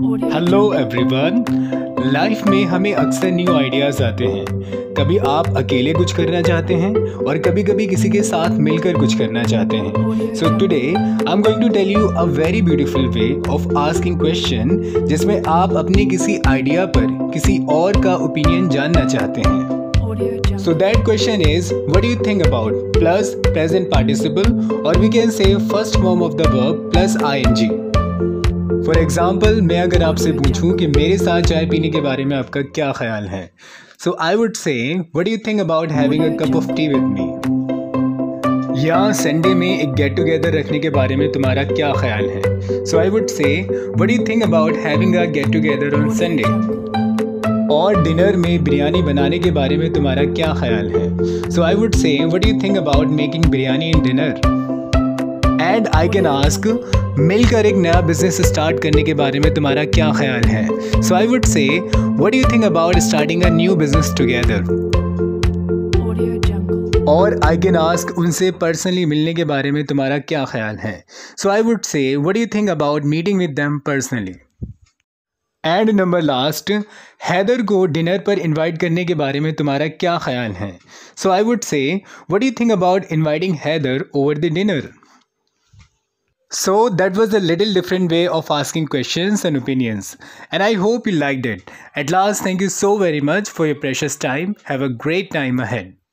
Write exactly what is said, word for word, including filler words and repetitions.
Hello everyone. Life में हमें अक्सर न्यू आइडियाज़ आते हैं। कभी आप अकेले कुछ करना चाहते हैं और कभी कभी किसी के साथ मिलकर कुछ करना चाहते हैं। So today I am going to tell you a very beautiful way of asking question, जिसमें आप अपने किसी आइडिया पर किसी और का ओपिनियन जानना चाहते हैं। So that question is, what do you think about plus present participle, or we can say first form of the verb plus ing. For example, मैं अगर आपसे पूछूं कि मेरे साथ चाय पीने के बारे में आपका क्या ख्याल है, so I would say, what do you think about having a cup of tea with me? या संडे में एक गेट टुगेदर रखने के बारे में तुम्हारा क्या ख्याल है? So I would say, what do you think about having a get together on Sunday? और डिनर में बिरयानी बनाने के बारे में तुम्हारा क्या ख्याल है? So I would say, what do you think about making biryani in dinner? And I can ask, मिलकर एक नया बिजनेस स्टार्ट करने के बारे में तुम्हारा क्या ख्याल है? So I would say, what do you think about starting a new business together? और आई कैन आस्क, उनसे पर्सनली मिलने के बारे में तुम्हारा क्या ख्याल है? So I would say, what do you think about meeting with them personally? And number last, Haider को डिनर पर इनवाइट करने के बारे में तुम्हारा क्या ख्याल है? So I would say, what do you think about inviting Haider over the dinner? So that was a little different way of asking questions and opinions, and I hope you liked it. At last, thank you so very much for your precious time. Have a great time ahead.